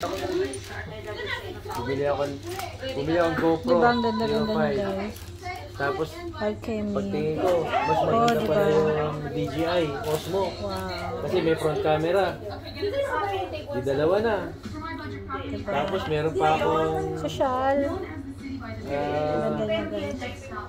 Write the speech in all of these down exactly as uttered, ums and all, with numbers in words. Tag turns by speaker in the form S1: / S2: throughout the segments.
S1: Bumili ako, bumili akong GoPro.
S2: Diba ang ganda-ganda nila guys?
S1: Tapos,
S2: Alchemy.
S1: pagtingin ko, mas maganda
S2: oh, diba?
S1: pala yung D J I, Osmo.
S2: Wow.
S1: Kasi may front camera. Di dalawa na.
S2: Diba?
S1: Tapos meron pa akong...
S2: Social.
S1: Uh,
S2: Ganda niya guys.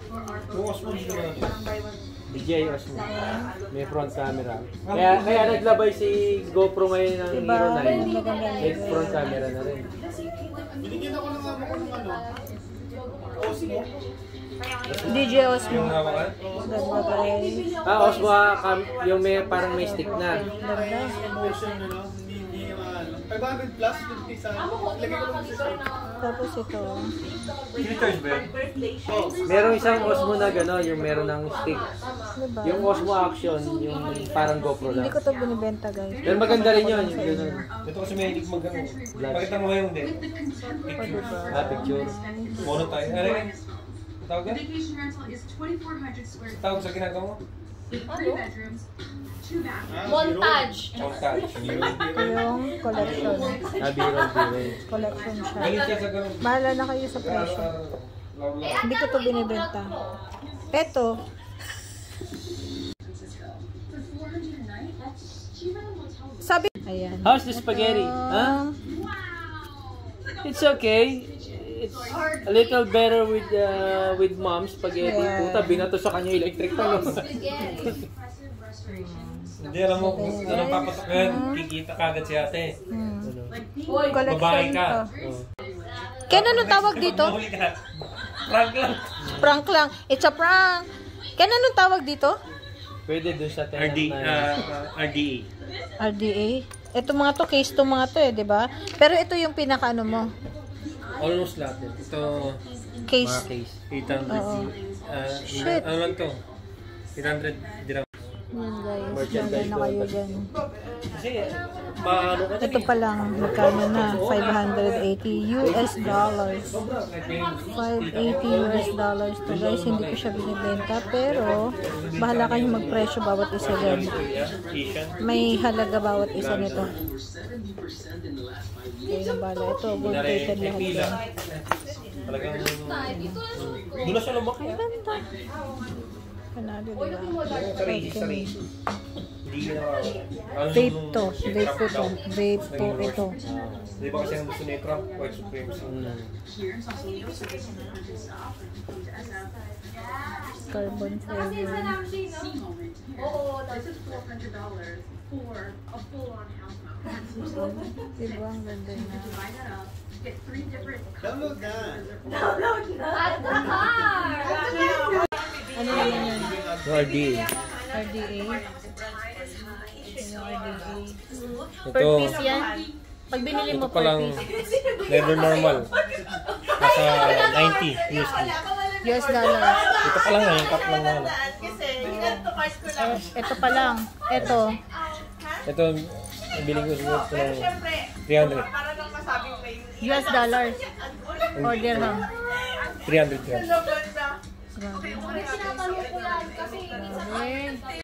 S1: D J I Osmo. May front camera. Kaya, kaya naglabay si GoPro ngayon ng
S2: Diba?
S1: Hero nine.
S2: Maganda
S1: May front camera na rin.
S3: Binigyan ako ng ako ng ano. Osmo.
S2: D J Osmo. Ganda guys.
S1: Ah, Osmo, um, yung may parang may stick na.
S2: Ganda.
S3: Motion ano, hindi hindi ano. five hundred plus fifty sa. Lagay ko lang sa
S2: Tapos ito.
S3: Filters ba? Oh.
S1: Merong isang Osmo na gano'n, yung meron ng stick.
S2: Diba?
S1: Yung Osmo Action, yung parang GoPro lang.
S2: Hindi ko to binibenta guys.
S1: Pero maganda rin yun, yung gano'n.
S3: Ito kasi may hilig mag-ano. Pakita mo ngayon din. Picture.
S1: Ah, picture.
S3: Mono tayo. Ano yun? Tawag yan?
S4: Vacation rental is twenty-four hundred square feet.
S3: Tawag sa ginagawa mo?
S4: Three bedrooms, two bathrooms.
S5: Montage.
S3: Montage.
S2: Ito yung collection.
S1: Ah, biro, biro.
S2: Collection siya.
S3: Galit siya sa ganun.
S2: Bahala na kayo sa presyo. Hindi ko to binibenta. Ito. Sabi. Ayan.
S1: How's the spaghetti? Huh? It's okay. It's a little better with uh, with mom's spaghetti.
S2: Yeah.
S1: Puta, binato sa kanya electric pa, no?
S3: Hindi, alam mo, kung anong papatok yan, kikita kagad si ate.
S2: Hmm.
S3: Babae
S2: Collection
S3: ka.
S2: to. Ken, anong tawag dito?
S3: Mahuli ka. Prank lang.
S2: Prank lang. It's a prank. Ken, anong tawag dito?
S1: Pwede dun sa
S3: R D,
S1: tenant na
S3: uh, R D A.
S2: R D A. Ito mga to, case to mga to eh, di ba? Pero ito yung pinaka ano mo.
S3: Almost lahat din. Ito,
S2: Case.
S1: mga case.
S3: eight hundred.
S2: Oo.
S3: Uh,
S2: Shit.
S3: ano lang to? eight hundred dirham.
S2: Yan guys.
S1: Merchandise
S2: Maganda na kayo
S1: doon.
S2: dyan.
S3: Kasi, maano ka
S2: Ito pa lang, magkano na? five hundred eighty U S dollars. five eighty U S dollars to guys. Hindi ko siya binibenta. Pero, bahala kayo magpresyo bawat isa dyan. May halaga bawat isa nito. Okay, na bala. Ito, gold plated lahat yan.
S3: Talagang, doon na siya lumaki.
S2: Ay, ganda. Panalo, diba?
S3: Sarili, sarili. Hindi na
S2: Vape to. Vape po to. Vape po ito.
S3: Di ba kasi ang gusto ni Trump? White supremacy.
S2: Carbon fiber.
S4: Oo, this is four hundred dollars for a full-on house mount.
S2: Diba? Ang ganda na.
S4: Divide that up, get three different
S3: Download na.
S5: At the car!
S2: Ano naman yun?
S1: R D A.
S2: R D A. Ano R D A?
S5: Per
S3: Ito,
S5: piece yan. Pag binili mo
S3: ito
S5: per
S3: palang
S5: piece.
S3: leather normal. Nasa ninety U S D.
S2: U S dollars.
S3: Ito pa lang, yung cup lang na. ano.
S2: Eh, ito pa lang. Ito.
S3: Ito, nabili ko siguro ito ng three hundred.
S2: U S dollars. Or dirham.
S3: three hundred grams.
S2: Grabe.
S5: Tinatanong ko yan kasi
S2: Grabe.